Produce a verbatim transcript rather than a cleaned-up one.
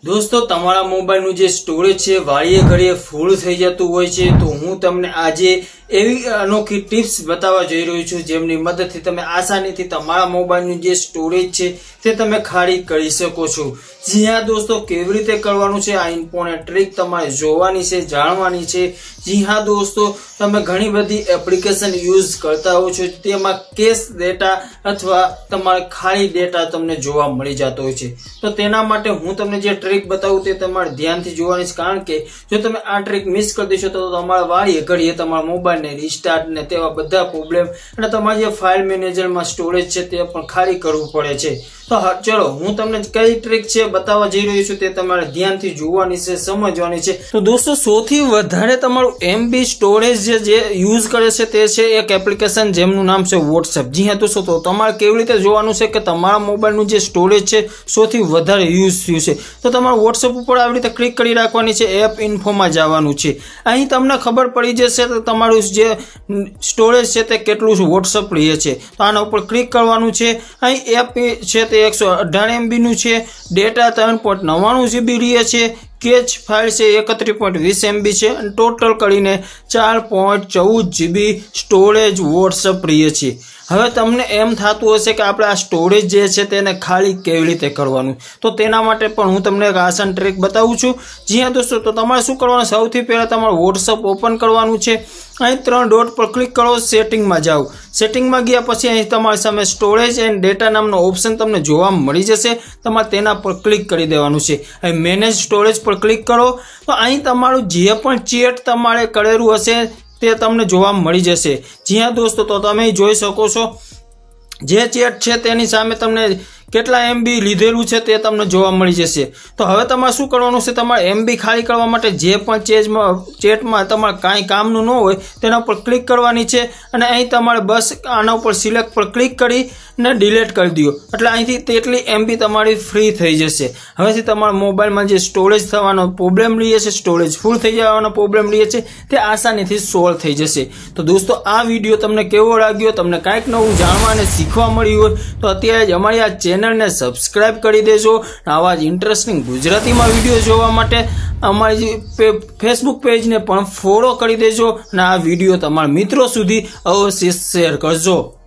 दोस्तों तमारा मोबाइल नु जे स्टोरेज है वाळीए घड़ीए फूल थई जतुं होय छे तो हूँ तमने आजे एवी अनोखी टिप्स बतावा जई रह्यो छुं जेमनी मददथी तमे आसानीथी तमारा मोबाइल नु जे स्टोरेज छे ते तमे खाली करी शको छो। जी हाँ दोस्तों केवी रीते करवानुं छे आ इम्पोर्टન્ટ ट्रिक तमारे जोवानी छे जाणवानी छे। जी हाँ दोस्तों तमे घणी बधी एप्लिकेशन यूज करता हो छो तेमां केश डेटा अथवा तमारे खाली डेटा तमने जोवा मळी जातो होय छे तो तेना माटे हूँ तमने जे ट्रिक बतावुं ते तमारे ध्यानथी जोवानी छे कारण के जो तमे आ ट्रिक मिस कर देशो तो तमारा वाळीए घड़ीए तमारा मोबाइल ने रिस्टार्ट ने तेवा बधा प्रॉब्लम अने तमारे जे फाइल मैनेजर में स्टोरेज छे ते पण खाली करवू पड़े छे। तो चलो हूँ तमने कई ट्रिक छे बतावा जई रह्यो छुं ते तमारे ध्यानथी जोवानी छे समजवानी छे। तो दोस्तों सौथी वधारे तमारुं एमबी स्टोरेज जे जे यूज करे छे ते छे एक एप्लिकेशन जेमनुं नाम छे व्हाट्सएप। जी हाँ दोस्तों तो तमारे केवी रीते जोवानुं छे के तमारा मोबाइल नुं जे स्टोरेज छे सौथी वधारे यूज थयुं छे तो तमारे व्हाट्सएप उपर આવી રીતે क्लिक करी राखवानी छे एप इन्फो में जवानुं छे। અહીં તમને ખબર પડી જશે તો તમારું જે સ્ટોરેજ છે તે કેટલું WhatsApp લે છે તો આના ઉપર ક્લિક કરવાનું છે। અહીં એપ છે તે एक सौ अठारह एम बी નું છે डेटा तीन पॉइंट नवाणु जी बी લે છે कैच फाइल से इकतीस पॉइंट बीस एम बी है टोटल करीने चार पॉइंट चौदह जी बी स्टोरेज व्हाट्सएप लीए छे। हवे तमने एम थातुं हशे के आपणे आ स्टोरेज जे छे तेने खाली केवी रीते करवानुं तो तेना माटे पण हुं तमने एक आसान ट्रिक बतावुं छुं। जी हाँ दोस्तों तो तमारे शुं करवानुं सौथी पहेला तमारे व्हाट्सएप ओपन करवानुं छे। અહીં ત્રણ ડોટ પર ક્લિક કરો સેટિંગ માં જાઓ સેટિંગ માં ગયા પછી અહીં તમારી સામે સ્ટોરેજ એન્ડ ડેટા નામનો ઓપ્શન તમને જોવા મળી જશે તમારે તેના પર ક્લિક કરી દેવાનું છે। અહીં મેનેજ સ્ટોરેજ પર ક્લિક કરો તો અહીં તમારું જે પણ ચેટ તમારે કરેલું હશે તે તમને જોવા મળી જશે। जी हाँ दोस्तों तो તમે જોઈ શકો છો જે ચેટ છે તેની સામે તમને કેટલા એમબી લીધેલું છે તે તમને જોવા મળી જશે। તો હવે તમારે શું કરવાનું છે તમારે એમબી ખાલી કરવા માટે જે પણ ચેટમાં ચેટમાં તમારે કાંઈ કામનું ન હોય તેના ઉપર ક્લિક કરવાની છે અને અહીં તમારે બસ આના ઉપર સિલેક્ટ પર ક્લિક કરી ને ડિલીટ કરી દો એટલે અહીંથી તેટલી એમબી તમારી ફ્રી થઈ જશે। હવેથી તમારા મોબાઈલમાં જે સ્ટોરેજ થવાનો પ્રોબ્લેમ રહે છે સ્ટોરેજ ફૂલ થઈ જવાનો પ્રોબ્લેમ રહે છે તે આસાનીથી સોલ્વ થઈ જશે। તો દોસ્તો આ વિડીયો તમને કેવો લાગ્યો તમને કાંઈક નવું જાણવા અને શીખવા મળ્યું હોય તો અત્યારે જ અમારી આ ચેનલ ने सब्सक्राइब कर दीजो। आवा ज इंटरेस्टिंग गुजराती में वीडियो जोवा माटे अमारी फेसबुक पेज ने पण फॉलो कर दीजो। आ वीडियो तमारा मित्रों सुधी अवश्य शेर करजो।